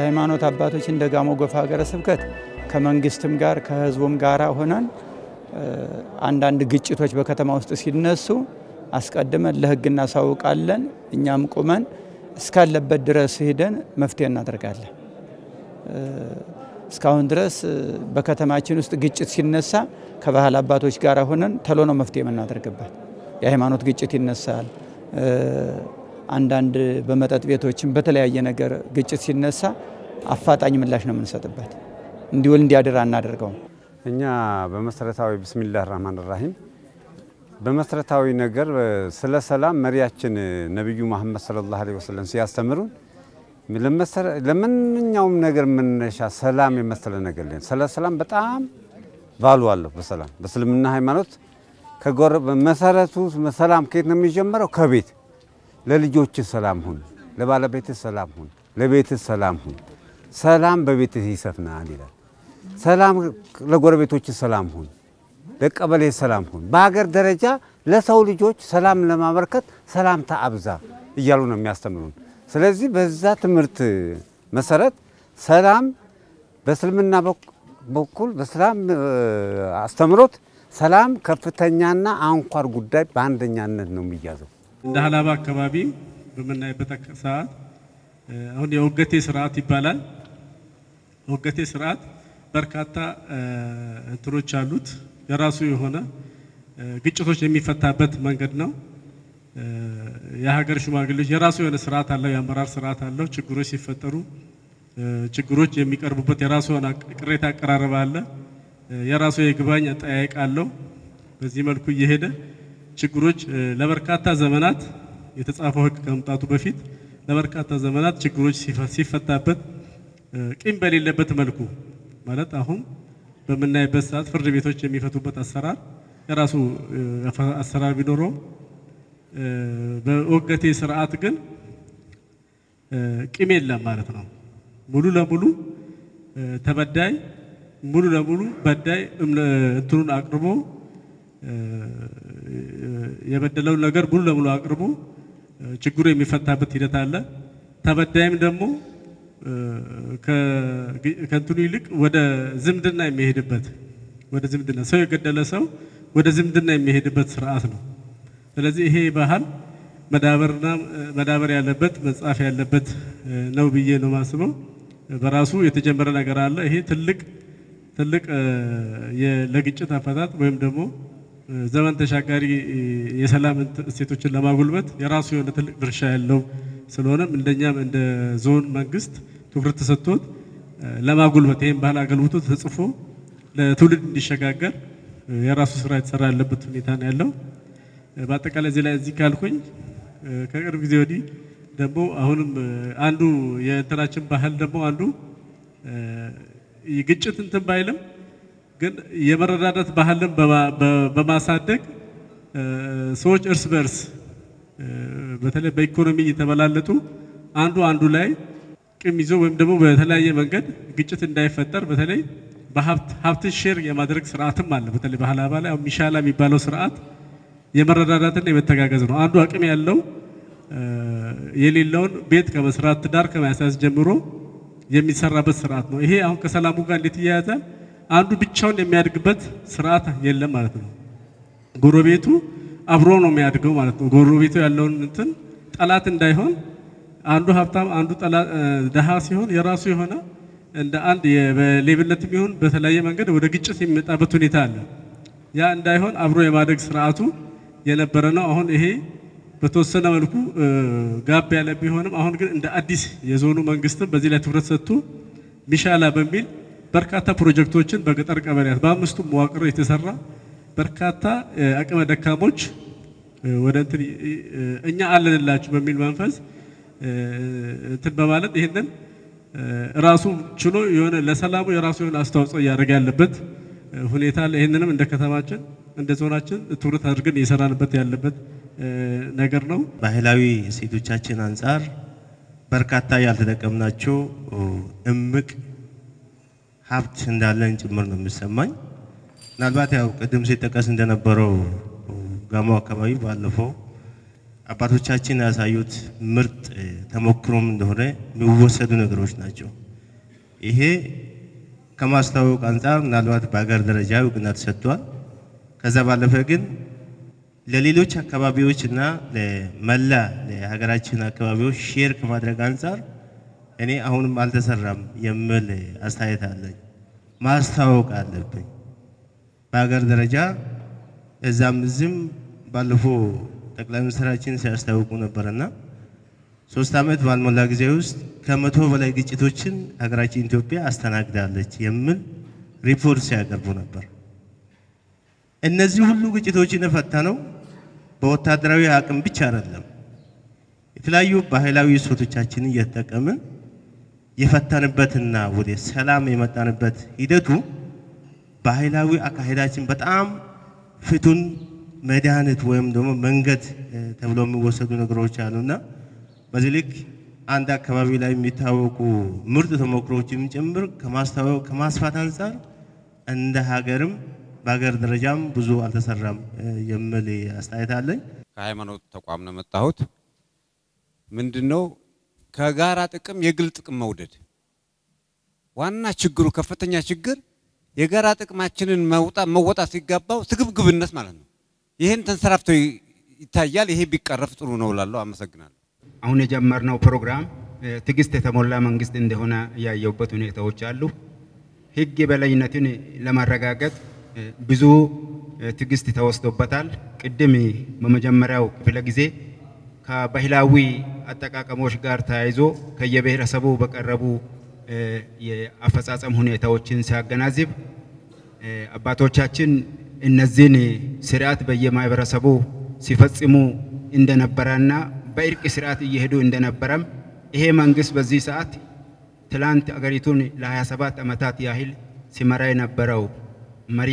የሃይማኖት አባቶች እንደ ጋሞ ጎፋ ሀገረ ስብከት ከመንግስትም ጋር ከህዝቡም ጋር ሆነን አንዳንድ ግጭቶች በከተማ ውስጥ ሲነሱ አስቀድመን ለህግና ሳውቃለን እኛም ቆመን እስካለበት ድረስ ሄደን መፍትሄ እናደርጋለን እስካሁን ድረስ በከተማችን ውስጥ ግጭት ሲነሳ ከባህል አባቶች ጋር ሆነን ተሎ ነው መፍትሄ የምናደርግበት የሃይማኖት ግጭት ይነሳል አንዳንድ በመጠጥ ቤቶችም በተለያየ ነገር ግጭት ሲነሳ አፋጣኝ ምላሽ ነው የምንሰጥበት እንዲወል እንዲያደራ እናደርገው እኛ በመሰረታዊ ቢስሚላሂር ረህማኒር ረሂም በመሰረታዊ ነገር ስለ ሰላም መሪያችን ነብዩ መሐመድ ሰለላሁ ዐለይሂ ወሰለም ሲያስተምሩን ለምንኛውም ነገር መነሻ ሰላም የመሰለ ነገር ነው ስለ ሰላም በጣም ቫልዩ አለው በሰላም በእስልምና ሃይማኖት ከጎረብ መሰረቱ ሰላም ከየት ነው የሚጀምረው ከቤት ለልጆች ሰላም ሁን ለባለቤት ሰላም ሁን ለቤት ሰላም ሁን ሰላም በቤት ይሰፍናል ይላል ሰላም ለጎረቤቶች ሰላም ሁን ለቀበሌ ሰላም ሁን በአገር ደረጃ ለሰው ልጆች ሰላም ለማበርከት ሰላም ታአብዛ ይያሉ ነው የሚያስተምሩን ስለዚህ በዛ ትምርት መሰረት ሰላም በእስልምና በኩል በሰላም አስተምሮት ሰላም ከፍተኛና አንኳር ጉዳይ በአንደኛነት ነው የሚያዘው እንደ ሐላባ አካባቢ በመናይበት ሰዓት አሁን የወገቴ ስርዓት ይባላል ወገቴ ስርዓት በርካታ እንትሮች አሉት የራሱ የሆነ ግጭቶች የሚፈታበት መንገድ ነው የሀገር ሽማግሌዎች የራሱ የሆነ ስርዓት አለው የአመራር ስርዓት አለው ችግሮች ሲፈጠሩ ችግሮች የሚቀርቡበት የራሱ የሆነ ቅሬታ አቀራረብ አለ የራሱ የግባኝ አጠያየቅ አለው በዚህ መልኩ እየሄደ ችግሮች ለበርካታ ዘመናት የተጻፈው ህግ ከመምጣቱ በፊት ለበርካታ ዘመናት ችግሮች ሲፈታበት ቂም በሌለበት መልኩ ማለት አሁን በመናይበት ሰዓት ፍርድ ቤቶች የሚፈቱበት አሰራር የራሱ አሰራር ቢኖረው በወገቴ ስርዓት ግን ቂም የለም ማለት ነው ሙሉ ለሙሉ ተበዳይ ሙሉ ለሙሉ በዳይ እንትሩን አቅርቦ የበደለው ነገር ሙሉ ለሙሉ አቅርቦ ችግሩ የሚፈታበት ሂደት አለ ተበዳይም ደግሞ ከንቱኑ ይልቅ ወደ ዝምድና የሚሄድበት ወደ ዝምድና ሰው የገደለ ሰው ወደ ዝምድና የሚሄድበት ስርዓት ነው ስለዚህ ይሄ ባህል መዳበር ያለበት መጻፍ ያለበት ነው ብዬ ነው ማስበው በራሱ የተጀመረ ነገር አለ ይሄ ትልቅ ለግጭት አፈታት ወይም ደግሞ ዘመን ተሻጋሪ የሰላም እሴቶችን ለማጉልበት የራሱ የሆነ ትልቅ ድርሻ ያለው ስለሆነም እንደኛም እንደ ዞን መንግስት ትኩረት ተሰጥቶት ለማጉልበት ይሄን ባህል አገልግሎት ተጽፎ ለትውልድ እንዲሸጋገር የራሱ ስራ የተሰራ ያለበት ሁኔታ ነው ያለው በአጠቃላይ እዚህ ካልኩኝ ከቅርብ ጊዜ ወዲህ ደግሞ አሁንም አንዱ የእንትናችን ባህል ደግሞ አንዱ ግጭት እንትን ባይልም ግን የመረዳዳት ባህልን በማሳደግ ሰዎች እርስ በርስ በተለይ በኢኮኖሚ የተበላለጡ አንዱ ላይ ቂም ይዞ ወይም ደግሞ በተለያየ መንገድ ግጭት እንዳይፈጠር በተለይ በሀብት ሼር የማድረግ ስርዓትም አለ በተለይ በሐላባ ላይ ሚሻላ የሚባለው ስርዓት የመረዳዳትና የመተጋገዝ ነው አንዱ አቅም ያለው የሌለውን ቤት ከመስራት ትዳር ከማያሳዝ ጀምሮ የሚሰራበት ስርዓት ነው ይሄ አሁን ከሰላሙ ጋር እንዴት ይያያዛል አንዱ ብቻውን የሚያድግበት ስርዓት የለም ማለት ነው ጎረቤቱ አብሮ ነው የሚያድገው ማለት ነው ጎረቤቱ ያለውን እንትን ጠላት እንዳይሆን አንዱ ሀብታም አንዱ ጠላት ደሃ ሲሆን የራሱ የሆነ እንደ አንድ የሌብነትም ይሁን በተለያየ መንገድ ወደ ግጭት የሚመጣበት ሁኔታ አለ ያ እንዳይሆን አብሮ የማደግ ስርዓቱ የነበረ ነው አሁን ይሄ በተወሰነ መልኩ ጋብ ያለ ቢሆንም አሁን ግን እንደ አዲስ የዞኑ መንግስትም በዚህ ላይ ትኩረት ሰጥቶ ሚሻላ በሚል በርካታ ፕሮጀክቶችን በገጠር ቀበሌያት በአምስቱ መዋቅር የተሰራ በርካታ አቅመ ደካሞች ወደ እንትን እኛ አለንላችሁ በሚል መንፈስ እንትን በማለት ይሄንን ራሱ ችሎ የሆነ ለሰላሙ የራሱ የሆነ አስተዋጽኦ ያደርግ ያለበት ሁኔታ ለይሄንንም እንደ ከተማችን እንደ ዞናችን ትኩረት አድርገን እየሰራንበት ያለበት ነገር ነው ባህላዊ ሴቶቻችን አንፃር በርካታ ያልተጠቀምናቸው እምቅ ሀብት እንዳለን ጭምር ነው የሚሰማኝ ምናልባት ያው ቀደም ሲጠቀስ እንደነበረው ጋሞ አካባቢ ባለፈው አባቶቻችን ያሳዩት ምርጥ ተሞክሮም እንደሆነ የሚወሰዱ ነገሮች ናቸው ይሄ ከማስተዋወቅ አንፃር ምናልባት በአገር ደረጃ እውቅና ተሰጥቷል። ከዛ ባለፈ ግን ለሌሎች አካባቢዎችና ለመላ ለሀገራችን አካባቢዎች ሼር ከማድረግ አንፃር እኔ አሁንም አልተሰራም የሚል አስተያየት አለኝ። ማስተዋወቅ አለብኝ በአገር ደረጃ እዛም እዚህም ባለፈው ጠቅላይ ሚኒስትራችን ሲያስታውቁ ነበርና 3 ዓመት ባልሞላ ጊዜ ውስጥ ከ100 በላይ ግጭቶችን ሀገራችን ኢትዮጵያ አስተናግዳለች የሚል ሪፖርት ሲያቀርቡ ነበር። እነዚህ ሁሉ ግጭቶችን የፈታነው በወታደራዊ አቅም ብቻ አይደለም። የተለያዩ ባህላዊ እሴቶቻችንን እየተጠቀምን የፈታንበትና ወደ ሰላም የመጣንበት ሂደቱ ባህላዊ አካሄዳችን በጣም ፍቱን መድኃኒት ወይም ደግሞ መንገድ ተብሎ የሚወሰዱ ነገሮች አሉና በዚህ ልክ አንድ አካባቢ ላይ የሚታወቁ ምርጥ ተሞክሮዎችን ጭምር ከማስተዋወቅ ከማስፋት አንፃር እንደ ሀገርም በሀገር ደረጃም ብዙ አልተሰራም የሚል አስተያየት አለኝ። ከሃይማኖት ተቋም ነው መጣሁት። ምንድነው ከጋራ ጥቅም የግል ጥቅም መውደድ ዋና ችግሩ ከፍተኛ ችግር የጋራ ጥቅማችንን መወጣት ሲገባው ስግብግብነት ማለት ነው። ይሄን ተንሰራፍቶ ይታያል። ይሄ ቢቀረፍ ጥሩ ነው እላለሁ። አመሰግናለሁ። አሁን የጀመርነው ፕሮግራም ትግስት የተሞላ መንግስት እንደሆነ ያየውበት ሁኔታዎች አሉ። ህግ የበላይነትን ለማረጋገጥ ብዙ ትግስት ተወስዶበታል። ቅድም በመጀመሪያው ክፍለ ጊዜ ከባህላዊ አጠቃቀሞች ጋር ተያይዞ ከየብሔረሰቡ በቀረቡ የአፈጻጸም ሁኔታዎችን ሲያገናዝብ አባቶቻችን እነዚህን ስርዓት በየማህበረሰቡ ሲፈጽሙ እንደነበረና በእርቅ ስርዓት እየሄዱ እንደነበረም ይሄ መንግስት በዚህ ሰዓት ትላንት አገሪቱን ለ27 ዓመታት ያህል ሲመራ የነበረው መሪ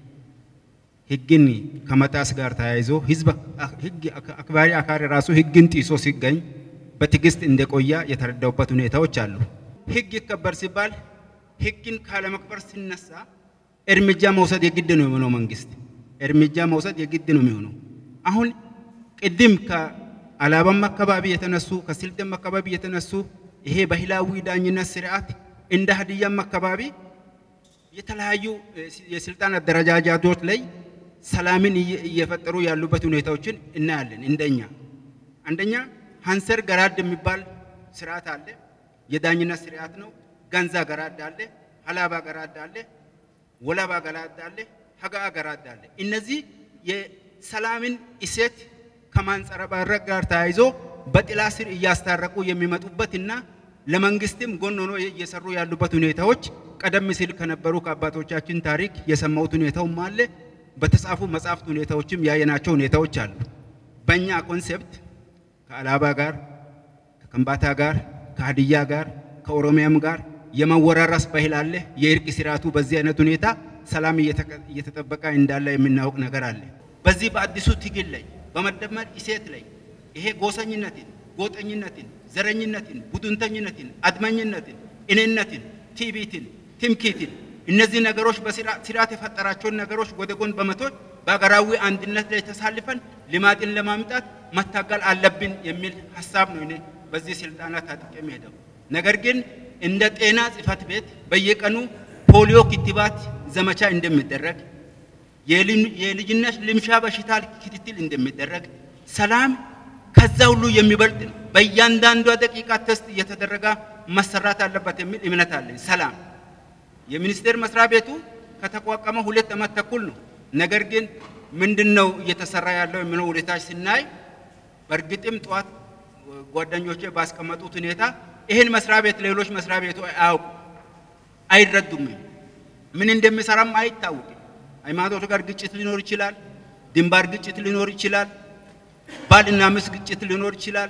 ህግን ከመጣስ ጋር ተያይዞ ህዝብ ህግ አክባሪ አካል ራሱ ህግን ጥሶ ሲገኝ በትግስት እንደቆያ የተረዳውበት ሁኔታዎች አሉ። ህግ ይከበር ሲባል ህግን ካለመክበር ሲነሳ እርምጃ መውሰድ የግድ ነው የሚሆነው። መንግስት እርምጃ መውሰድ የግድ ነው የሚሆነው። አሁን ቅድም ከአላባም አካባቢ የተነሱ ከስልጤም አካባቢ የተነሱ ይሄ ባህላዊ ዳኝነት ስርዓት እንደ ሀዲያም አካባቢ የተለያዩ የስልጣን አደረጃጀቶች ላይ ሰላምን እየፈጠሩ ያሉበት ሁኔታዎችን እናያለን። አንደኛ ሃንሰር ገራድ የሚባል ስርዓት አለ። የዳኝነት ስርዓት ነው። ገንዛ ገራድ አለ፣ ሀላባ ገራድ አለ፣ ወላባ ገራድ አለ፣ ሀጋ ገራድ አለ። እነዚህ የሰላምን እሴት ከማንጸባረቅ ጋር ተያይዞ በጥላ ስር እያስታረቁ የሚመጡበትና ለመንግስትም ጎን ሆኖ እየሰሩ ያሉበት ሁኔታዎች ቀደም ሲል ከነበሩ ከአባቶቻችን ታሪክ የሰማሁት ሁኔታው አለ። በተጻፉ መጻሕፍት ሁኔታዎችም ያየናቸው ሁኔታዎች አሉ። በእኛ ኮንሴፕት ከአላባ ጋር ከከምባታ ጋር ከሀዲያ ጋር ከኦሮሚያም ጋር የመወራረስ ባህል አለ። የእርቅ ስርዓቱ በዚህ አይነት ሁኔታ ሰላም እየተጠበቀ እንዳለ የምናውቅ ነገር አለ። በዚህ በአዲሱ ትግል ላይ በመደመር እሴት ላይ ይሄ ጎሰኝነትን፣ ጎጠኝነትን፣ ዘረኝነትን፣ ቡድንተኝነትን፣ አድመኝነትን፣ እኔነትን፣ ቲቢትን፣ ትምክህትን እነዚህ ነገሮች በስርዓት የፈጠራቸውን ነገሮች ወደ ጎን በመተው በአገራዊ አንድነት ላይ ተሳልፈን ልማትን ለማምጣት መታገል አለብን የሚል ሐሳብ ነው እኔ በዚህ ስልጣናት አጥቅም ሄደው። ነገር ግን እንደ ጤና ጽሕፈት ቤት በየቀኑ ፖሊዮ ክትባት ዘመቻ እንደሚደረግ የልጅነት ልምሻ በሽታ ክትትል እንደሚደረግ ሰላም ከዛ ሁሉ የሚበልጥ ነው። በእያንዳንዷ ደቂቃ ቴስት እየተደረገ መሰራት አለበት የሚል እምነት አለኝ። ሰላም የሚኒስቴር መስሪያ ቤቱ ከተቋቋመ 2 ዓመት ተኩል ነው። ነገር ግን ምንድነው እየተሰራ ያለው የሚለው ሁኔታ ሲናይ በርግጥም ጧት ጓደኞቼ ባስቀመጡት ሁኔታ ይሄን መስሪያ ቤት ሌሎች መስሪያ ቤቱ አይረዱም። ምን እንደሚሰራም አይታወቅም። ሃይማኖት ጋር ግጭት ሊኖር ይችላል፣ ድንባር ግጭት ሊኖር ይችላል፣ ባልና ሚስት ግጭት ሊኖር ይችላል፣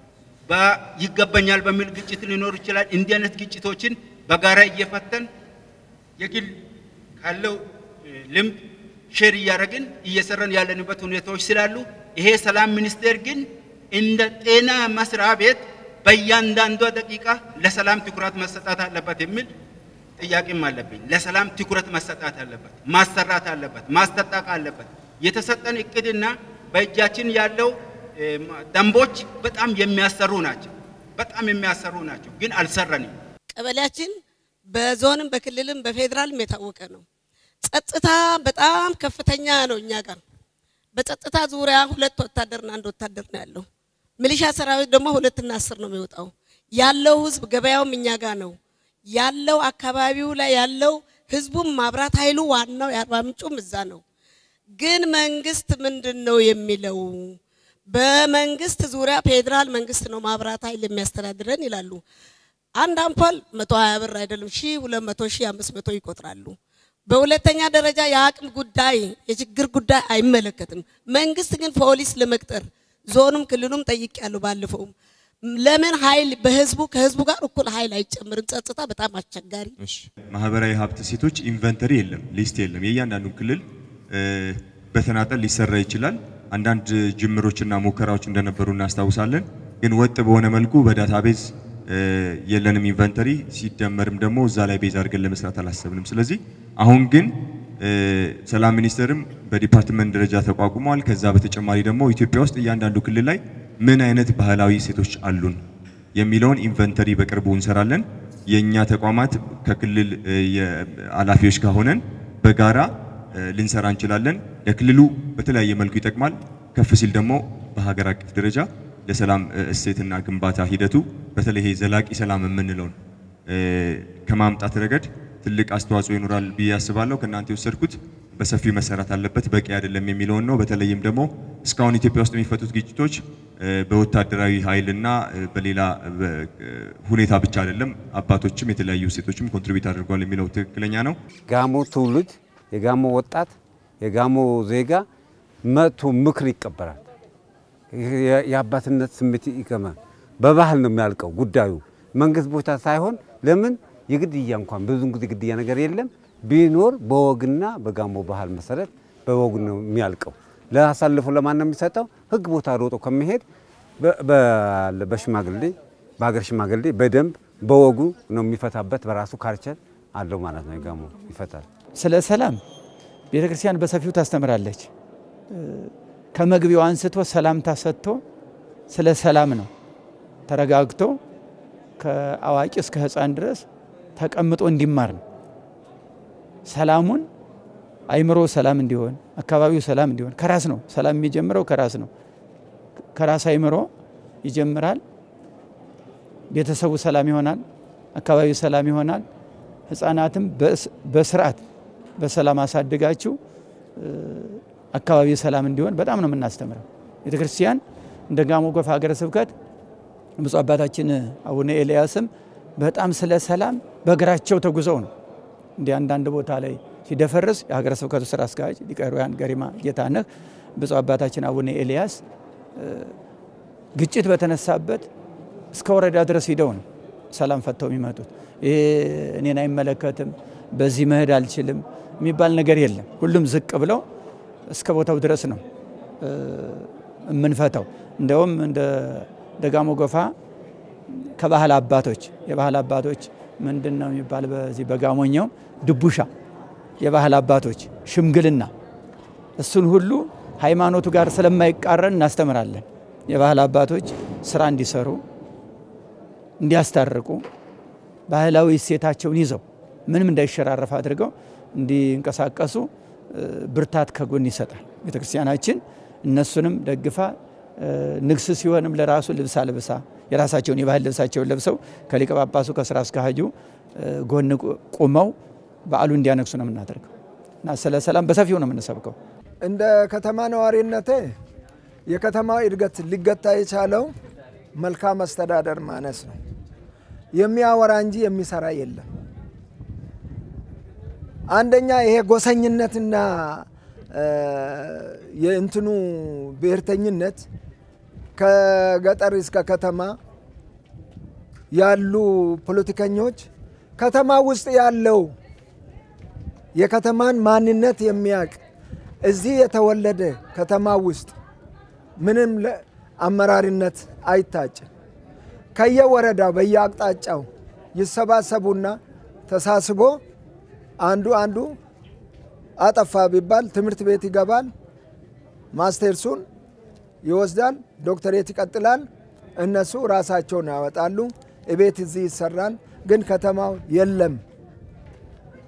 ይገባኛል በሚል ግጭት ሊኖር ይችላል። እንዲህ አይነት ግጭቶችን በጋራ እየፈተን የግል ካለው ልምድ ሼር እያደረግን እየሰራን ያለንበት ሁኔታዎች ስላሉ ይሄ ሰላም ሚኒስቴር ግን እንደ ጤና መስሪያ ቤት በእያንዳንዷ ደቂቃ ለሰላም ትኩረት መሰጣት አለበት የሚል ጥያቄም አለብኝ። ለሰላም ትኩረት መሰጣት አለበት፣ ማሰራት አለበት፣ ማስጠጣቅ አለበት። የተሰጠን እቅድና በእጃችን ያለው ደንቦች በጣም የሚያሰሩ ናቸው፣ ግን አልሰራንም። ቀበሌያችን በዞንም በክልልም በፌደራልም የታወቀ ነው ጸጥታ በጣም ከፍተኛ ነው እኛ ጋር በጸጥታ ዙሪያ 2 ወታደርና 1 ወታደር ነው ያለው ሚሊሻ ሰራዊት ደግሞ 2 እና 10 ነው የሚወጣው ያለው ህዝብ ገበያውም እኛ ጋር ነው ያለው አካባቢው ላይ ያለው ህዝቡም ማብራት ኃይሉ ዋናው የአርባ ምንጩም እዛ ነው ግን መንግስት ምንድነው የሚለው በመንግስት ዙሪያ ፌደራል መንግስት ነው ማብራት ኃይል የሚያስተዳድረን ይላሉ አንድ አምፖል 120 ብር አይደለም 200 500 ይቆጥራሉ በሁለተኛ ደረጃ የአቅም ጉዳይ የችግር ጉዳይ አይመለከትም መንግስት ግን ፖሊስ ለመቅጠር ዞኑም ክልሉም ጠይቄያለሁ ባለፈው ለምን ኃይል በህዝቡ ከህዝቡ ጋር እኩል ኃይል አይጨምርም ጸጥታ በጣም አስቸጋሪ እሺ ማህበራዊ ሀብት ሴቶች ኢንቨንተሪ የለም ሊስት የለም የእያንዳንዱ ክልል በተናጠል ሊሰራ ይችላል አንዳንድ ጅምሮችና ሙከራዎች እንደነበሩ እናስታውሳለን ግን ወጥ በሆነ መልኩ በዳታቤዝ የለንም ኢንቨንተሪ ሲደመርም ደግሞ እዛ ላይ ቤዝ አድርገን ለመስራት አላሰብንም ስለዚህ አሁን ግን ሰላም ሚኒስተርም በዲፓርትመንት ደረጃ ተቋቁሟል ከዛ በተጨማሪ ደግሞ ኢትዮጵያ ውስጥ እያንዳንዱ ክልል ላይ ምን አይነት ባህላዊ ሴቶች አሉን የሚለውን ኢንቨንተሪ በቅርቡ እንሰራለን የኛ ተቋማት ከክልል የአላፊዎች ጋር ሆነን በጋራ ልንሰራ እንችላለን ለክልሉ በተለያየ መልኩ ይጠቅማል ከፍ ሲል ደግሞ በሀገር አቀፍ ደረጃ ለሰላም እሴትና ግንባታ ሂደቱ በተለይ ዘላቂ ሰላም የምንለው ከማምጣት ረገድ ትልቅ አስተዋጽኦ ይኖራል ብዬ አስባለሁ ከናንተ ወሰድኩት በሰፊ መሰራት አለበት በቂ አይደለም የሚለው ነው በተለይም ደግሞ እስካሁን ኢትዮጵያ ውስጥ የሚፈቱት ግጭቶች በወታደራዊ ኃይልና በሌላ ሁኔታ ብቻ አይደለም አባቶችም የተለያዩ ሴቶችም ኮንትሪቢዩት አድርገዋል የሚለው ትክክለኛ ነው ጋሞ ትውልድ የጋሞ ወጣት የጋሞ ዜጋ መቶ ምክር ይቀበላል የአባትነት ስሜት ይከማ በባህል ነው የሚያልቀው ጉዳዩ መንግስት ቦታ ሳይሆን ለምን የግድያ እንኳን ብዙን ጊዜ ግድያ ነገር የለም ቢኖር በወግና በጋሞ ባህል መሰረት በወግ ነው የሚያልቀው ለአሳልፎ ለማን ነው የሚሰጠው ህግ ቦታ ሮጦ ከመሄድ በሽማግሌ በአገር ሽማግሌ በደንብ በወጉ ነው የሚፈታበት በራሱ ካልቸር አለው ማለት ነው ጋሞ ይፈታል ስለ ሰላም ቤተክርስቲያን በሰፊው ታስተምራለች ከመግቢያው አንስቶ ሰላምታ ሰጥቶ ስለ ሰላም ነው ተረጋግቶ ከአዋቂ እስከ ህፃን ድረስ ተቀምጦ እንዲማር ነው ሰላሙን አይምሮ ሰላም እንዲሆን አካባቢው ሰላም እንዲሆን ከራስ ነው ሰላም የሚጀምረው ከራስ ነው ከራስ አይምሮ ይጀምራል ቤተሰቡ ሰላም ይሆናል አካባቢው ሰላም ይሆናል ህፃናትም በስርዓት በሰላም አሳድጋችሁ አካባቢው ሰላም እንዲሆን በጣም ነው የምናስተምረው ቤተክርስቲያን እንደ ጋሞ ጎፋ ሀገረ ስብከት ብፁዕ አባታችን አቡነ ኤልያስም በጣም ስለ ሰላም በእግራቸው ተጉዘው ነው እንደ አንዳንድ ቦታ ላይ ሲደፈርስ የሀገረ ስብከቱ ስራ አስኪያጅ ሊቀ ሕሩያን ገሪማ ጌታነህ ብፁዕ አባታችን አቡነ ኤልያስ ግጭት በተነሳበት እስከ ወረዳ ድረስ ሄደው ነው ሰላም ፈተው የሚመጡት ይሄ እኔን አይመለከትም በዚህ መሄድ አልችልም የሚባል ነገር የለም ሁሉም ዝቅ ብለው እስከ ቦታው ድረስ ነው ምንፈታው እንደውም እንደ ደጋሞ ጎፋ ከባህል አባቶች የባህል አባቶች ምንድነው የሚባል በዚህ በጋሞኛው ድቡሻ የባህል አባቶች ሽምግልና እሱን ሁሉ ሃይማኖቱ ጋር ስለማይቃረን እናስተምራለን የባህል አባቶች ስራ እንዲሰሩ እንዲያስታርቁ ባህላዊ እሴታቸውን ይዘው ምንም እንዳይሸራረፍ አድርገው እንዲንቀሳቀሱ ብርታት ከጎን ይሰጣል ቤተክርስቲያናችን እነሱንም ደግፋ ንግስ ሲሆንም ለራሱ ልብስ አልብሳ የራሳቸውን የባህል ልብሳቸውን ለብሰው ከሊቀ ጳጳሱ ከስራ አስኪያጁ ጎን ቆመው በዓሉ እንዲያነክሱ ነው የምናደርገው እና ስለ ሰላም በሰፊው ነው የምንሰብከው እንደ ከተማ ነዋሪነቴ የከተማው እድገት ሊገታ የቻለው መልካም አስተዳደር ማነስ ነው የሚያወራ እንጂ የሚሰራ የለም አንደኛ ይሄ ጎሰኝነትና የእንትኑ ብሔርተኝነት ከገጠር እስከ ከተማ ያሉ ፖለቲከኞች ከተማ ውስጥ ያለው የከተማን ማንነት የሚያቅ እዚህ የተወለደ ከተማ ውስጥ ምንም አመራሪነት አይታጭ ከየወረዳው በየአቅጣጫው ይሰባሰቡና ተሳስቦ አንዱ አጠፋ ቢባል ትምህርት ቤት ይገባል ማስተርሱን ይወስዳል ዶክተሬት ይቀጥላል እነሱ ራሳቸውን ያወጣሉ እቤት እዚህ ይሰራል ግን ከተማው የለም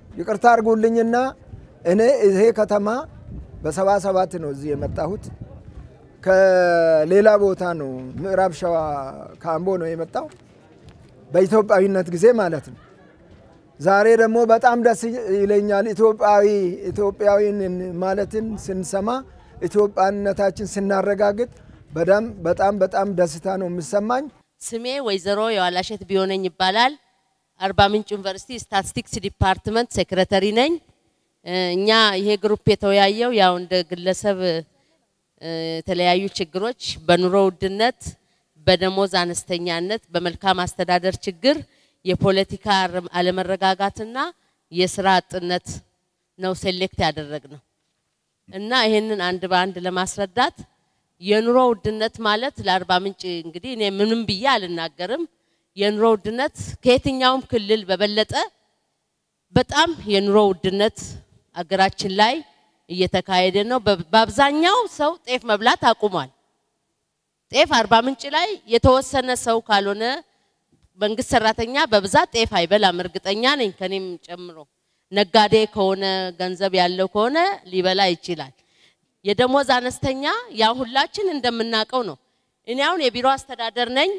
ይቅርታ አድርጉልኝና እኔ ይሄ ከተማ በ77 ነው እዚህ የመጣሁት ከሌላ ቦታ ነው ምዕራብ ሸዋ ካምቦ ነው የመጣው በኢትዮጵያዊነት ጊዜ ማለት ነው ዛሬ ደግሞ በጣም ደስ ይለኛል ኢትዮጵያዊን ማለትን ስንሰማ ኢትዮጵያነታችን ስናረጋግጥ በጣም ደስታ ነው የሚሰማኝ ስሜ ወይዘሮ የዋላሸት ቢሆነኝ ይባላል አርባ ምንጭ ዩኒቨርሲቲ ስታቲስቲክስ ዲፓርትመንት ሴክሬታሪ ነኝ እኛ ይሄ ግሩፕ የተወያየው ያው እንደ ግለሰብ የተለያዩ ችግሮች በኑሮ ውድነት በደሞዝ አነስተኛነት በመልካም አስተዳደር ችግር የፖለቲካ አለመረጋጋትና የሥራ አጥነት ነው ሴሌክት ያደረግነው እና ይሄንን አንድ በአንድ ለማስረዳት የኑሮ ውድነት ማለት ለአርባ ምንጭ እንግዲህ እኔ ምንም ብዬ አልናገርም የኑሮ ውድነት ከየትኛውም ክልል በበለጠ በጣም የኑሮ ውድነት አገራችን ላይ እየተካሄደ ነው በአብዛኛው ሰው ጤፍ መብላት አቁሟል ጤፍ አርባ ምንጭ ላይ የተወሰነ ሰው ካልሆነ መንግስት ሰራተኛ በብዛት ጤፍ አይበላም እርግጠኛ ነኝ ከኔም ጨምሮ ነጋዴ ከሆነ ገንዘብ ያለው ከሆነ ሊበላ ይችላል የደሞዝ አነስተኛ ያ ሁላችን እንደምናቀው ነው እኔ አሁን የቢሮ አስተዳደር ነኝ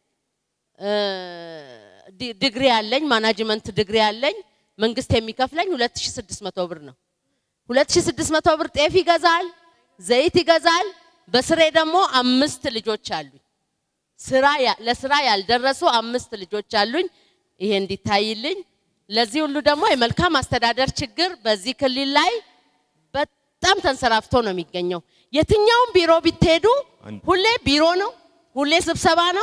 ዲግሪ ያለኝ ማኔጅመንት ዲግሪ ያለኝ መንግስት የሚከፍለኝ 2600 ብር ነው 2600 ብር ጤፍ ይገዛል ዘይት ይገዛል በስሬ ደግሞ 5 ልጆች አሉኝ ለስራ ያልደረሱ 5 ልጆች አሉኝ ይሄ እንዲታይልኝ ለዚህ ሁሉ ደግሞ የመልካም አስተዳደር ችግር በዚህ ክልል ላይ በጣም ተንሰራፍቶ ነው የሚገኘው የትኛውም ቢሮ ቢትሄዱ ሁሌ ቢሮ ነው ሁሌ ስብሰባ ነው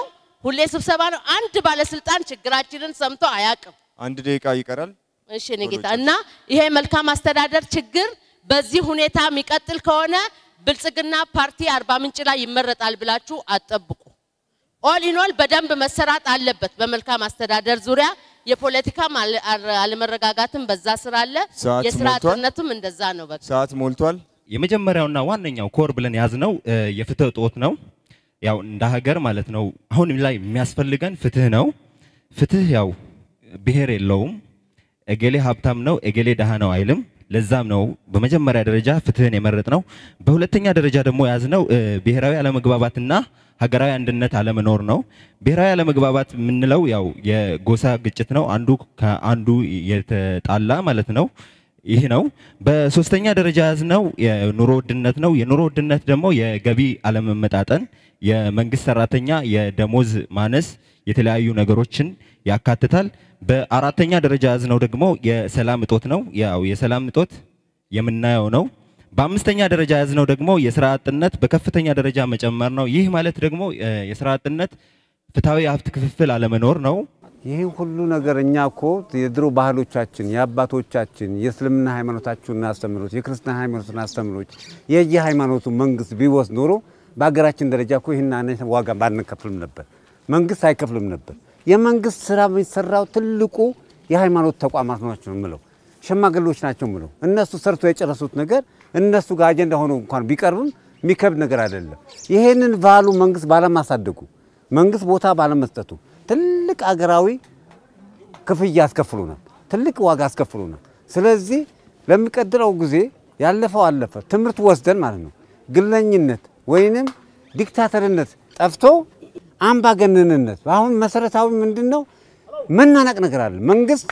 አንድ ባለስልጣን ችግራችንን ሰምቶ አያቅም አንድ ደቂቃ ይቀራል እሺ ነጌታ እና ይሄ መልካም አስተዳደር ችግር በዚህ ሁኔታ የሚቀጥል ከሆነ ብልጽግና ፓርቲ አርባ ምንጭ ላይ ይመረጣል ብላችሁ አጠብቁ ኦል ኢን ኦል በደንብ መሰራት አለበት በመልካም አስተዳደር ዙሪያ የፖለቲካ አለመረጋጋትም በዛ ስራ አለ የሥራ አጥነትም እንደዛ ነው በቃ ሰዓት ሞልቷል የመጀመሪያውና ዋነኛው ኮር ብለን ያዝነው የፍትህ ጦት ነው ያው እንደ ሀገር ማለት ነው አሁን ላይ የሚያስፈልገን ፍትህ ነው ፍትህ ያው ብሔር የለውም እገሌ ሀብታም ነው እገሌ ደሃ ነው አይልም ለዛም ነው በመጀመሪያ ደረጃ ፍትህን የመረጥነው በሁለተኛ ደረጃ ደግሞ ያዝነው ብሔራዊ አለመግባባትና ሀገራዊ አንድነት አለመኖር ነው ብሔራዊ አለመግባባት ምንለው ያው የጎሳ ግጭት ነው አንዱ ከአንዱ የተጣላ ማለት ነው ይሄ ነው በሶስተኛ ደረጃ ያዝነው የኑሮ ውድነት ነው የኑሮ ውድነት ደግሞ የገቢ አለመመጣጠን የመንግስት ሰራተኛ የደሞዝ ማነስ የተለያዩ ነገሮችን ያካትታል በአራተኛ ደረጃ ያዝነው ደግሞ የሰላም እጦት ነው ያው የሰላም እጦት የምናየው ነው በአምስተኛ ደረጃ ያዝነው ደግሞ የሥራ አጥነት በከፍተኛ ደረጃ መጨመር ነው ይህ ማለት ደግሞ የሥራ አጥነት ፍትሃዊ ሀብት ክፍፍል አለመኖር ነው ይሄ ሁሉ ነገር እኛኮ የድሮ ባህሎቻችን የአባቶቻችን የእስልምና ሃይማኖታችንን አስተምሮት የክርስቲያን ሃይማኖትን አስተምሮት የየሃይማኖቱ መንግስት ቢወስ ኖሮ በአገራችን ደረጃ እኮ ይሄን አይነት ዋጋ ባንከፍልም ነበር መንግስት አይከፍልም ነበር የመንግስት ስራ የሚሰራው ትልቁ የሃይማኖት ተቋማት ናቸው ምለው ሸማግሌዎች ናቸው ምለው እነሱ ሰርቶ የጨረሱት ነገር እነሱ ጋር አጀንዳ ሆኖ እንኳን ቢቀርብም የሚከብድ ነገር አይደለም ይሄንን ቫሉ መንግስት ባለማሳደጉ መንግስት ቦታ ባለመስጠቱ ትልቅ አገራዊ ክፍያ አስከፍሉናል ትልቅ ዋጋ አስከፍሉናል ስለዚህ ለሚቀጥለው ጊዜ ያለፈው አለፈ ትምርት ወስደን ማለት ነው ግለኝነት ወይንም ዲክታተርነት ጠፍቶ አምባገነንነት አሁን መሰረታዊ ምንድነው መናናቅ ነገር አለ መንግስት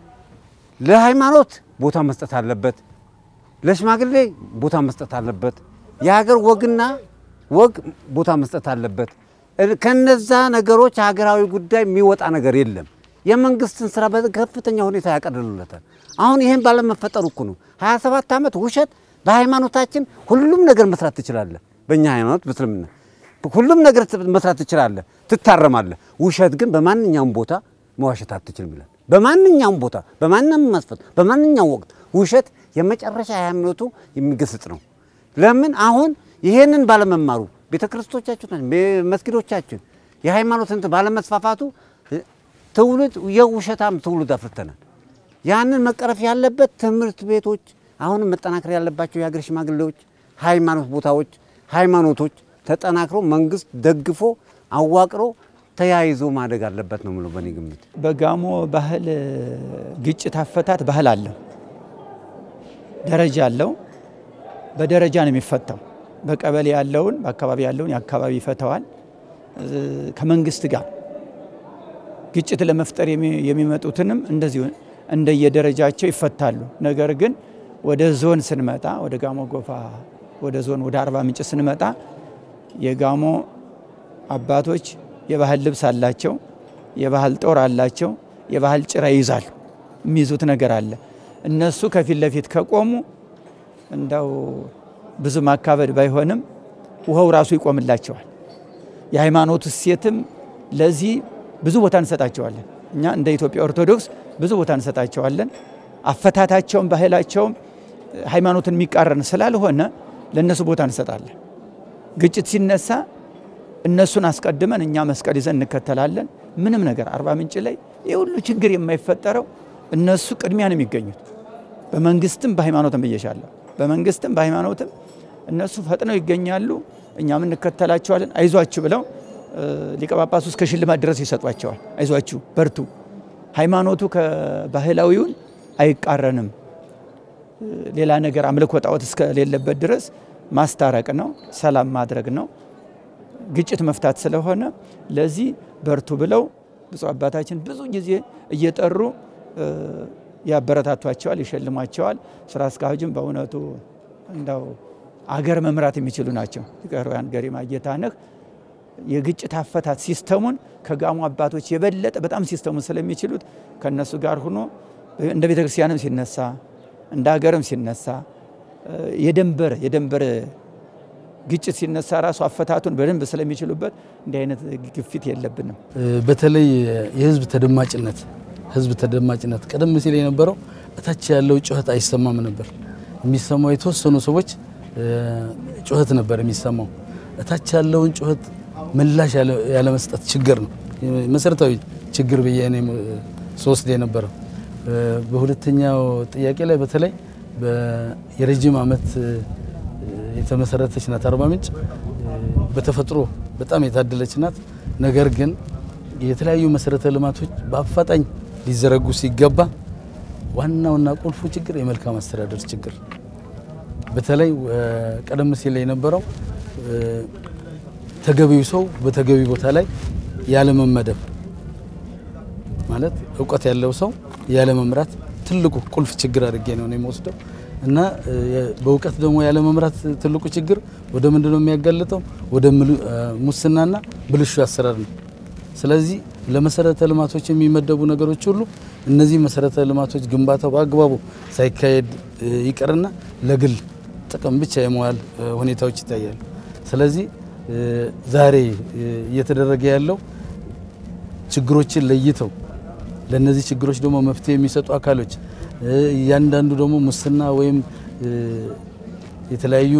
ለሃይማኖት ቦታ መስጠት አለበት ለሽማግሌ ቦታ መስጠት አለበት የሀገር ወግና ወግ ቦታ መስጠት አለበት ከነዛ ነገሮች ሀገራዊ ጉዳይ የሚወጣ ነገር የለም የመንግስትን ስራ በከፍተኛ ሁኔታ ያቀርሉለታል አሁን ይሄን ባለ መፈጠሩ እኮ ነው 27 አመት ውሸት በሃይማኖታችን ሁሉም ነገር መስራት ትችላለ በእኛ ሃይማኖት በእስልምና ሁሉም ነገር መስራት ትችላለ ትታረማለ ውሸት ግን በማንኛውም ቦታ መዋሸት አትችልም ይላል በማንኛውም ቦታ በማንኛውም መስፈት በማንኛውም ወቅት ውሸት የመጨረሻ ሃይማኖቱ የሚገስጽ ነው ለምን አሁን ይሄንን ባለመማሩ ቤተክርስቲያኖቻችን መስጊዶቻችን የሃይማኖትን ባለመስፋፋቱ ትውልድ የውሸታም ትውልድ አፍርተናል ያንን መቀረፍ ያለበት ትምህርት ቤቶች አሁን መጠናከር ያለባቸው የሀገር ሽማግሌዎች ሃይማኖት ቦታዎች ሃይማኖቶች ተጠናክሮ መንግስት ደግፎ አዋቅሮ ተያይዞ ማደግ አለበት ነው ማለት በኔ ግምት በጋሞ ባህል ግጭት አፈታት ባህል አለ ደረጃ አለው በደረጃ ነው የሚፈታው በቀበሌ ያለውን በአካባቢ ያለውን ያካባቢ ይፈታዋል ከመንግስት ጋር ግጭት ለመፍጠር የሚመጡትንም እንደዚሁ እንደየደረጃቸው ይፈታሉ ነገር ግን ወደ ዞን ስንመጣ ወደ ጋሞ ጎፋ ወደ ዞን ወደ አርባ ምንጭ ስንመጣ የጋሞ አባቶች የባህል ልብስ አላቸው የባህል ጦር አላቸው የባህል ጭራ ይዛሉ የሚይዙት ነገር አለ እነሱ ከፊት ለፊት ከቆሙ እንዳው ብዙ ማካበድ ባይሆንም ውሃው ራሱ ይቆምላቸዋል የሃይማኖት ሴትም ለዚህ ብዙ ቦታ እንሰጣቸዋለን እኛ እንደ ኢትዮጵያ ኦርቶዶክስ ብዙ ቦታ እንሰጣቸዋለን አፈታታቸውም ባህላቸውም ሃይማኖትን የሚቃረን ስላልሆነ ለነሱ ቦታ እንሰጣለን ግጭት ሲነሳ እነሱን አስቀድመን እኛ መስቀል ይዘን እንከተላለን ምንም ነገር አርባ ምንጭ ላይ የሁሉ ችግር የማይፈጠረው እነሱ ቅድሚያ ነው የሚገኙት በመንግስትም በሃይማኖትም በየሻለው በመንግስትም በሃይማኖትም እነሱ ፈጥነው ይገኛሉ እኛም እንከተላቸዋለን አይዟችሁ ብለው ሊቀ ጳጳሱ እስከ ሽልማት ድረስ ይሰጧቸዋል አይዟችሁ በርቱ ሃይማኖቱ ከባህላዊውን አይቃረንም ሌላ ነገር አምልኮ ጣዖት እስከ ሌለበት ድረስ ማስታረቅ ነው ሰላም ማድረግ ነው ግጭት መፍታት ስለሆነ ለዚህ በርቱ ብለው ብዙ አባታችን ብዙ ጊዜ እየጠሩ ያበረታቷቸዋል ይሸልሟቸዋል ስራ አስኪያጁም በእውነቱ እንዳው አገር መምራት የሚችሉ ናቸው ይቀርባን ገሪማ ጌታነህ የግጭት አፈታት ሲስተሙን ከጋሞ አባቶች የበለጠ በጣም ሲስተሙን ስለሚችሉት ከነሱ ጋር ሆኖ እንደ ቤተክርስቲያንም ሲነሳ እንደ ሀገርም ሲነሳ የደንበር ግጭት ሲነሳ ራሱ አፈታቱን በደንብ ስለሚችሉበት እንዲህ አይነት ግፊት የለብንም በተለይ የህዝብ ተደማጭነት ቀደም ሲል የነበረው እታች ያለው ጩኸት አይሰማም ነበር የሚሰማው የተወሰኑ ሰዎች ጩኸት ነበር የሚሰማው እታች ያለውን ጩኸት ምላሽ ያለ መስጠት ችግር ነው መሰረታዊ ችግር በየኔ ሶስት የነበረው በሁለተኛው ጥያቄ ላይ በተለይ የረጅም አመት የተመሰረተች ናት አርባ ምንጭ በተፈጥሮ በጣም የታደለች ናት ነገር ግን የተለያዩ መሰረተ ልማቶች በአፋጣኝ ሊዘረጉ ሲገባ ዋናውና ቁልፉ ችግር የመልካም አስተዳደር ችግር በተለይ ቀደም ሲል የነበረው ተገቢው ሰው በተገቢ ቦታ ላይ ያለ መመደብ ማለት ዕውቀት ያለው ሰው ያለ መምራት ትልቁ ቁልፍ ችግር አድርጌ ነው የሚወስደው እና በዕውቀት ደግሞ ያለ መምራት ትልቁ ችግር ወደ ምንድነው የሚያጋልጠው ወደ ሙስናና ብልሹ አሰራር ነው ስለዚህ ለመሰረተ ልማቶች የሚመደቡ ነገሮች ሁሉ እነዚህ መሰረተ ልማቶች ግንባታው በአግባቡ ሳይካሄድ ይቀርና ለግል ጥቅም ብቻ የመዋል ሁኔታዎች ይታያሉ ስለዚህ ዛሬ እየተደረገ ያለው ችግሮችን ለይተው ለነዚህ ችግሮች ደግሞ መፍትሄ የሚሰጡ አካሎች ያንዳንዱ ደግሞ ሙስና ወይም የተለያዩ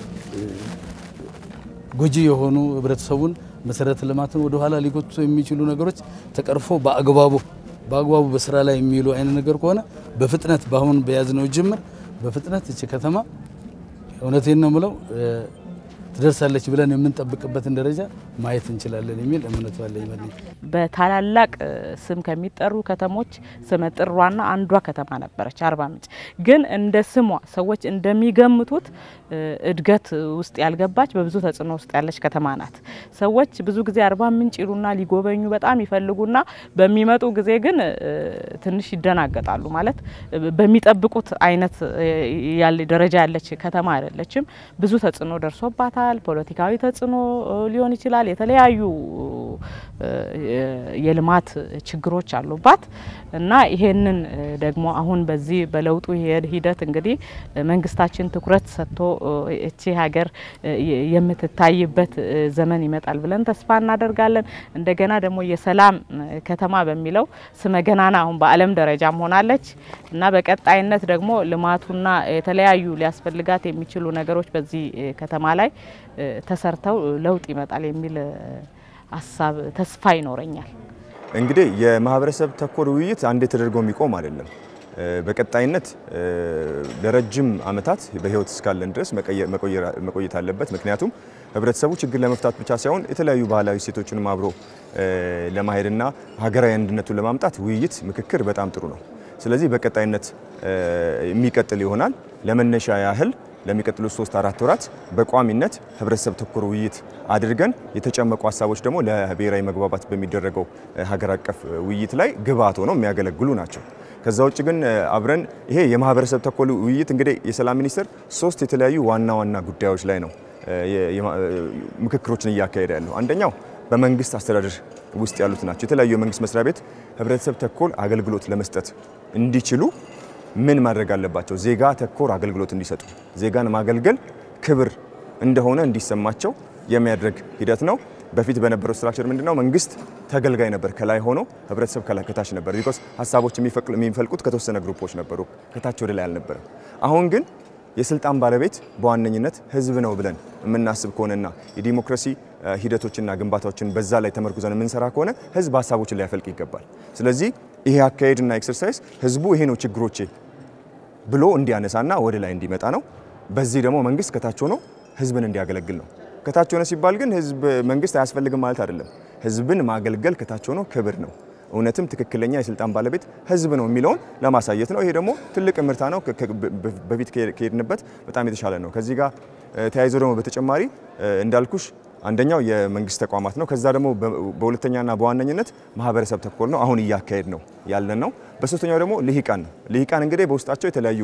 ጎጂ የሆኑ ህብረተሰቡን መሰረተ ልማትን ወደ ኋላ ሊጎትቱ የሚችሉ ነገሮች ተቀርፎ በአግባቡ በስራ ላይ የሚሉ አይነት ነገር ከሆነ በፍጥነት ባሁን በያዝነው ጅምር በፍጥነት እቺ ከተማ እውነቴን ነው ምለው ትደርሳለች ብለን የምንጠብቅበትን ደረጃ ማየት እንችላለን የሚል እምነት አለኝ ማለት በታላላቅ ስም ከሚጠሩ ከተሞች ስመጥሯና አንዷ ከተማ ነበረች አርባ ምንጭ ግን እንደ ስሟ ሰዎች እንደሚገምቱት እድገት ውስጥ ያልገባች በብዙ ተጽዕኖ ውስጥ ያለች ከተማ ናት ሰዎች ብዙ ጊዜ አርባ ምንጭ ይሉና ሊጎበኙ በጣም ይፈልጉና በሚመጡ ጊዜ ግን ትንሽ ይደናገጣሉ ማለት በሚጠብቁት አይነት ያለ ደረጃ ያለች ከተማ አይደለችም ብዙ ተጽዕኖ ደርሶባታል ፖለቲካዊ ተጽዕኖ ሊሆን ይችላል የተለያዩ የልማት ችግሮች አሉባት እና ይሄንን ደግሞ አሁን በዚህ በለውጡ ሂደት እንግዲህ መንግስታችን ትኩረት ሰጥቶ እቺ ሀገር የምትታይበት ዘመን ይመጣል ብለን ተስፋ እናደርጋለን እንደገና ደግሞ የሰላም ከተማ በሚለው ስመገናና አሁን በአለም ደረጃም ሆናለች እና በቀጣይነት ደግሞ ልማቱና የተለያዩ ሊያስፈልጋት የሚችሉ ነገሮች በዚህ ከተማ ላይ ተሰርተው ለውጥ ይመጣል የሚል ሐሳብ ተስፋ ይኖረኛል እንግዲህ የማህበረሰብ ተኮር ውይይት አንዴ ተደርጎ የሚቆም አይደለም በቀጣይነት ለረጅም አመታት በህይወት እስካለን ድረስ መቆየት አለበት ምክንያቱም ህብረተሰቡ ችግር ለመፍታት ብቻ ሳይሆን የተለያዩ ባህላዊ ሴቶችንም አብሮ ለማሄድና ሀገራዊ አንድነቱን ለማምጣት ውይይት ምክክር በጣም ጥሩ ነው ስለዚህ በቀጣይነት የሚቀጥል ይሆናል ለመነሻ ያህል ለሚቀጥሉት 3-4 ወራት በቋሚነት ህብረተሰብ ተኮር ውይይት አድርገን የተጨመቁ ሐሳቦች ደግሞ ለብሔራዊ መግባባት በሚደረገው ሀገር አቀፍ ውይይት ላይ ግብዓት ሆነው የሚያገለግሉ ናቸው። ከዛ ውጭ ግን አብረን ይሄ የማህበረሰብ ተኮር ውይይት እንግዲህ የሰላም ሚኒስቴር 3 የተለያዩ ዋና ጉዳዮች ላይ ነው ምክክሮችን እያካሄደ ያለው። አንደኛው በመንግስት አስተዳደር ውስጥ ያሉት ናቸው። የተለያዩ የመንግስት መስሪያ ቤት ህብረተሰብ ተኮር አገልግሎት ለመስጠት እንዲችሉ ምን ማድረግ አለባቸው? ዜጋ ተኮር አገልግሎት እንዲሰጡ፣ ዜጋን ማገልገል ክብር እንደሆነ እንዲሰማቸው የሚያደርግ ሂደት ነው። በፊት በነበረው ስትራክቸር ምንድነው? መንግስት ተገልጋይ ነበር፣ ከላይ ሆኖ ህብረተሰብ ከታች ነበር። ቢኮዝ ሐሳቦች የሚፈልቁት ከተወሰነ ግሩፖች ነበሩ፣ ከታች ወደ ላይ አልነበረም። አሁን ግን የስልጣን ባለቤት በዋነኝነት ህዝብ ነው ብለን የምናስብ ከሆነና የዲሞክራሲ ሂደቶችና ግንባታዎችን በዛ ላይ ተመርኩዘን የምንሰራ ከሆነ ህዝብ ሐሳቦችን ሊያፈልቅ ይገባል። ስለዚህ ይሄ አካሄድና ኤክሰርሳይዝ ህዝቡ ይሄ ነው ችግሮቼ ብሎ እንዲያነሳና ወደ ላይ እንዲመጣ ነው። በዚህ ደግሞ መንግስት ከታች ሆኖ ህዝብን እንዲያገለግል ነው። ከታች ሆነ ሲባል ግን ህዝብ መንግስት አያስፈልግም ማለት አይደለም። ህዝብን ማገልገል ከታች ሆኖ ክብር ነው። እውነትም ትክክለኛ የስልጣን ባለቤት ህዝብ ነው የሚለውን ለማሳየት ነው። ይሄ ደግሞ ትልቅ ምርታ ነው። በፊት ከሄድንበት በጣም የተሻለ ነው። ከዚህ ጋር ተያይዞ ደግሞ በተጨማሪ እንዳልኩሽ አንደኛው የመንግስት ተቋማት ነው። ከዛ ደግሞ በሁለተኛና በዋነኝነት ማህበረሰብ ተኮር ነው አሁን እያካሄድ ነው ያለን ነው። በሶስተኛው ደግሞ ልሂቃን ነው። ልሂቃን እንግዲህ በውስጣቸው የተለያዩ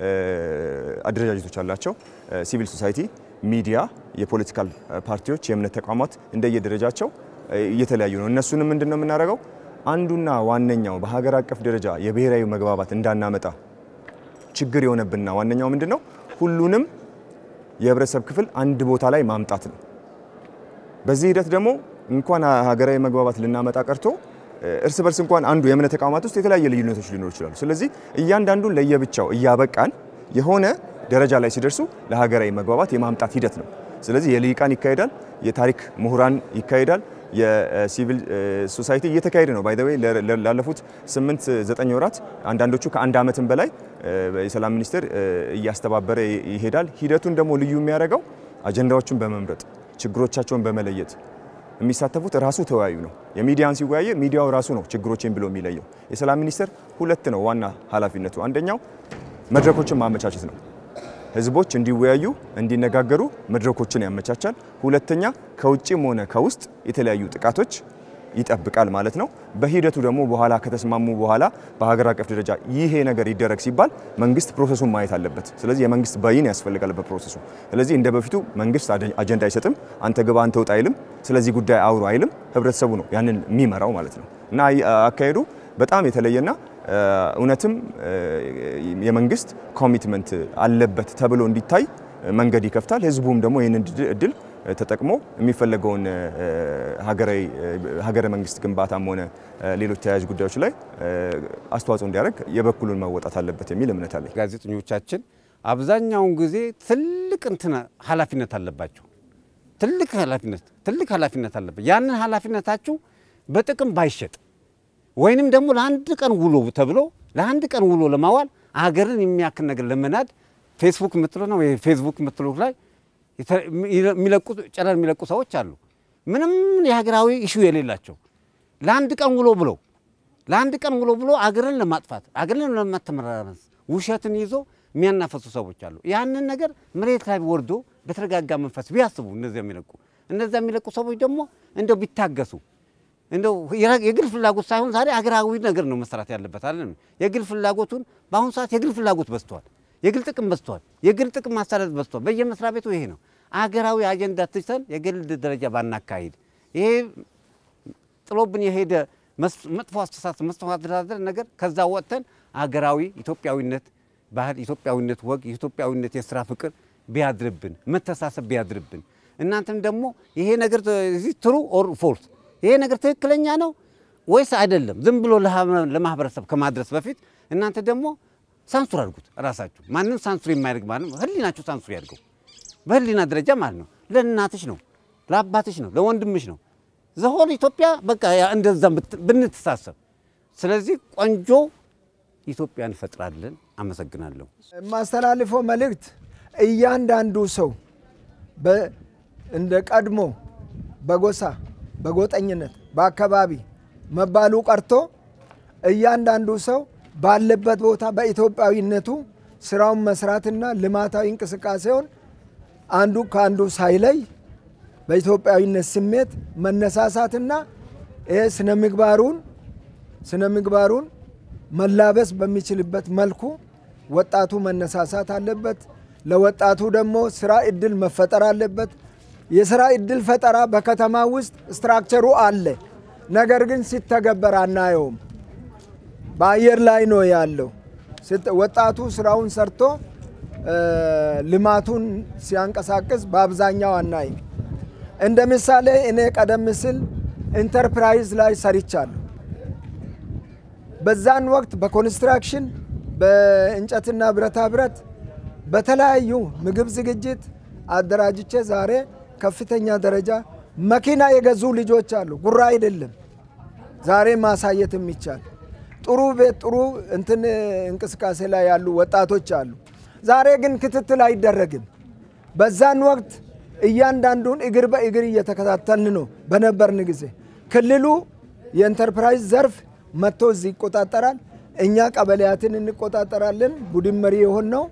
አደረጃጀቶች አላቸው። ሲቪል ሶሳይቲ፣ ሚዲያ፣ የፖለቲካል ፓርቲዎች፣ የእምነት ተቋማት እንደየደረጃቸው እየተለያዩ ነው። እነሱንም ምንድነው የምናደርገው? አንዱና ዋነኛው በሀገር አቀፍ ደረጃ የብሔራዊ መግባባት እንዳናመጣ ችግር የሆነብንና ዋነኛው ምንድነው? ሁሉንም የህብረተሰብ ክፍል አንድ ቦታ ላይ ማምጣት ነው። በዚህ ሂደት ደግሞ እንኳን ሀገራዊ መግባባት ልናመጣ ቀርቶ እርስ በርስ እንኳን አንዱ የእምነት ተቋማት ውስጥ የተለያየ ልዩነቶች ሊኖሩ ይችላሉ። ስለዚህ እያንዳንዱን ለየብቻው እያበቃን የሆነ ደረጃ ላይ ሲደርሱ ለሀገራዊ መግባባት የማምጣት ሂደት ነው። ስለዚህ የልሂቃን ይካሄዳል፣ የታሪክ ምሁራን ይካሄዳል፣ የሲቪል ሶሳይቲ እየተካሄደ ነው። ባይ ዘ ዌይ ላለፉት 8-9 ወራት አንዳንዶቹ ከአንድ ዓመትም በላይ የሰላም ሚኒስቴር እያስተባበረ ይሄዳል። ሂደቱን ደግሞ ልዩ የሚያደርገው አጀንዳዎችን በመምረጥ ችግሮቻቸውን በመለየት የሚሳተፉት ራሱ ተወያዩ ነው። የሚዲያን ሲወያየ ሚዲያው ራሱ ነው ችግሮችን ብሎ የሚለየው። የሰላም ሚኒስቴር ሁለት ነው ዋና ኃላፊነቱ። አንደኛው መድረኮችን ማመቻቸት ነው። ህዝቦች እንዲወያዩ እንዲነጋገሩ መድረኮችን ያመቻቻል። ሁለተኛ ከውጭም ሆነ ከውስጥ የተለያዩ ጥቃቶች ይጠብቃል ማለት ነው። በሂደቱ ደግሞ በኋላ ከተስማሙ በኋላ በሀገር አቀፍ ደረጃ ይሄ ነገር ይደረግ ሲባል መንግስት ፕሮሰሱን ማየት አለበት። ስለዚህ የመንግስት ባይን ያስፈልጋል በፕሮሰሱ። ስለዚህ እንደ በፊቱ መንግስት አጀንዳ አይሰጥም፣ አንተ ግባ አንተ ውጣ አይልም፣ ስለዚህ ጉዳይ አውሩ አይልም። ህብረተሰቡ ነው ያንን የሚመራው ማለት ነው። እና አካሄዱ በጣም የተለየና እውነትም የመንግስት ኮሚትመንት አለበት ተብሎ እንዲታይ መንገድ ይከፍታል። ህዝቡም ደግሞ ይሄንን እድል ተጠቅሞ የሚፈልገውን ሀገረ መንግስት ግንባታም ሆነ ሌሎች ተያያዥ ጉዳዮች ላይ አስተዋጽኦ እንዲያደርግ የበኩሉን መወጣት አለበት የሚል እምነት አለኝ። ጋዜጠኞቻችን አብዛኛውን ጊዜ ትልቅ ኃላፊነት አለባቸው። ትልቅ ኃላፊነት አለበት። ያንን ኃላፊነታችሁ በጥቅም ባይሸጥ ወይንም ደግሞ ለአንድ ቀን ውሎ ተብሎ ለአንድ ቀን ውሎ ለማዋል አገርን የሚያክል ነገር ለመናድ ፌስቡክ ምትለው ነው የፌስቡክ ምትለው ላይ የሚለቁ ሰዎች አሉ። ምንም የሀገራዊ ኢሹ የሌላቸው ለአንድ ቀን ውሎ ብሎ አገርን ለማጥፋት አገርን ለማተመራረስ ውሸትን ይዞ የሚያናፈሱ ሰዎች አሉ። ያንን ነገር መሬት ላይ ወርዶ በተረጋጋ መንፈስ ቢያስቡ እነዚያ የሚለቁ ሰዎች ደግሞ እንደው ቢታገሱ እንደው የግል ፍላጎት ሳይሆን ዛሬ አገራዊ ነገር ነው መሰራት ያለበት አይደል? የግል ፍላጎቱን በአሁን ሰዓት የግል ፍላጎት በዝቷል። የግል ጥቅም በዝቷል። የግል ጥቅም ማሳደድ በዝቷል። በየመስሪያ ቤቱ ይሄ ነው። አገራዊ አጀንዳ ትተን የግል ደረጃ ባናካሂድ ይሄ ጥሎብን የሄደ መጥፎ አስተሳሰብ መጥፎ አስተዳደር ነገር ከዛ ወጥተን አገራዊ ኢትዮጵያዊነት ባህል፣ ኢትዮጵያዊነት ወግ፣ ኢትዮጵያዊነት የሥራ ፍቅር ቢያድርብን መተሳሰብ ቢያድርብን እናንተም ደግሞ ይሄ ነገር ትሩ ኦር ፎልስ ይሄ ነገር ትክክለኛ ነው ወይስ አይደለም ዝም ብሎ ለማህበረሰብ ከማድረስ በፊት እናንተ ደግሞ ሳንሱር አድርጉት ራሳችሁ። ማንንም ሳንሱር የማያደርግ ማለት ነው ህሊናችሁ ሳንሱር ያድርገው። በህሊና ደረጃ ማለት ነው ለእናትሽ ነው ለአባትሽ ነው ለወንድምሽ ነው ዘሆል ኢትዮጵያ በቃ እንደዛ ብንተሳሰብ ስለዚህ ቆንጆ ኢትዮጵያን እንፈጥራለን። አመሰግናለሁ። ማስተላልፈው መልእክት እያንዳንዱ ሰው እንደ ቀድሞ በጎሳ በጎጠኝነት በአካባቢ መባሉ ቀርቶ እያንዳንዱ ሰው ባለበት ቦታ በኢትዮጵያዊነቱ ስራውን መስራትና ልማታዊ እንቅስቃሴውን አንዱ ካንዱ ሳይለይ በኢትዮጵያዊነት ስሜት መነሳሳትና ስነ ምግባሩን መላበስ በሚችልበት መልኩ ወጣቱ መነሳሳት አለበት። ለወጣቱ ደግሞ ስራ እድል መፈጠር አለበት። የስራ እድል ፈጠራ በከተማ ውስጥ ስትራክቸሩ አለ። ነገር ግን ሲተገበር አናየውም። በአየር ላይ ነው ያለው። ወጣቱ ስራውን ሰርቶ ልማቱን ሲያንቀሳቅስ በአብዛኛው አናይም። እንደ ምሳሌ እኔ ቀደም ሲል ኢንተርፕራይዝ ላይ ሰርቻለሁ። በዛን ወቅት በኮንስትራክሽን በእንጨትና ብረታ ብረት በተለያዩ ምግብ ዝግጅት አደራጅቼ ዛሬ ከፍተኛ ደረጃ መኪና የገዙ ልጆች አሉ። ጉራ አይደለም። ዛሬ ማሳየት የሚቻል ጥሩ ቤት ጥሩ እንቅስቃሴ ላይ ያሉ ወጣቶች አሉ። ዛሬ ግን ክትትል አይደረግም። በዛን ወቅት እያንዳንዱን እግር በእግር እየተከታተልን ነው በነበርን ጊዜ። ክልሉ የኢንተርፕራይዝ ዘርፍ መጥቶ እዚህ ይቆጣጠራል። እኛ ቀበሌያትን እንቆጣጠራለን። ቡድን መሪ የሆን ነው።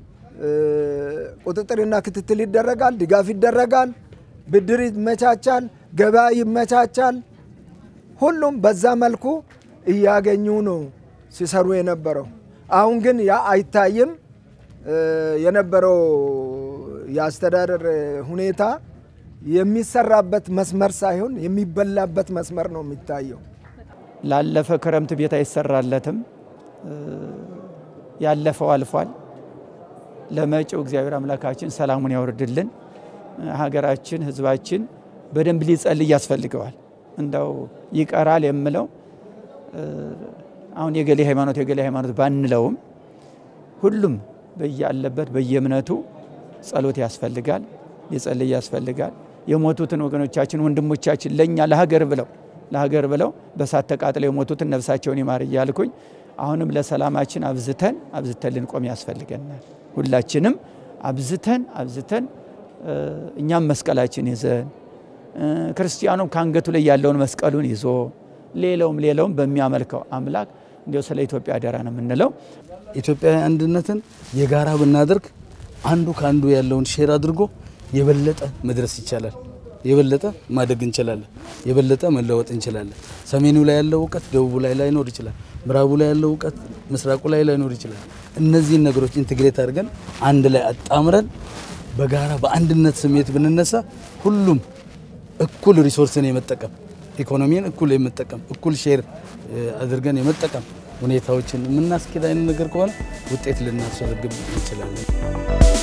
ቁጥጥርና ክትትል ይደረጋል፣ ድጋፍ ይደረጋል፣ ብድር ይመቻቻል፣ ገበያ ይመቻቻል። ሁሉም በዛ መልኩ እያገኙ ነው ሲሰሩ የነበረው። አሁን ግን ያ አይታይም። የነበረው የአስተዳደር ሁኔታ የሚሰራበት መስመር ሳይሆን የሚበላበት መስመር ነው የሚታየው። ላለፈ ክረምት ቤት አይሰራለትም። ያለፈው አልፏል። ለመጪው እግዚአብሔር አምላካችን ሰላሙን ያወርድልን። ሀገራችን ህዝባችን በደንብ ሊጸልይ ያስፈልገዋል። እንደው ይቀራል የምለው አሁን የገሌ ሃይማኖት ባንለውም ሁሉም በያለበት በየእምነቱ ጸሎት ያስፈልጋል፣ ሊጸልይ ያስፈልጋል። የሞቱትን ወገኖቻችን ወንድሞቻችን ለኛ ለሀገር ብለው በሳት ተቃጥለው የሞቱትን ነፍሳቸውን ይማር እያልኩኝ አሁንም ለሰላማችን አብዝተን ልንቆም ያስፈልገናል። ሁላችንም አብዝተን እኛም መስቀላችን ይዘን ክርስቲያኑም ካንገቱ ላይ ያለውን መስቀሉን ይዞ ሌላውም በሚያመልከው አምላክ እንዲው ስለ ኢትዮጵያ አደራ ነው የምንለው። ኢትዮጵያዊ አንድነትን የጋራ ብናደርግ አንዱ ካንዱ ያለውን ሼር አድርጎ የበለጠ መድረስ ይቻላል። የበለጠ ማደግ እንችላለን። የበለጠ መለወጥ እንችላለን። ሰሜኑ ላይ ያለው ዕውቀት ደቡቡ ላይ ላይኖር ይችላል። ምዕራቡ ላይ ያለው ዕውቀት ምስራቁ ላይ ላይኖር ይችላል። እነዚህ ነገሮች ኢንተግሬት አድርገን አንድ ላይ አጣምረን በጋራ በአንድነት ስሜት ብንነሳ ሁሉም እኩል ሪሶርስን የመጠቀም ኢኮኖሚን እኩል የመጠቀም እኩል ሼር አድርገን የመጠቀም ሁኔታዎችን የምናስኬድ አይነት ነገር ከሆነ ውጤት ልናስመዘግብ እንችላለን።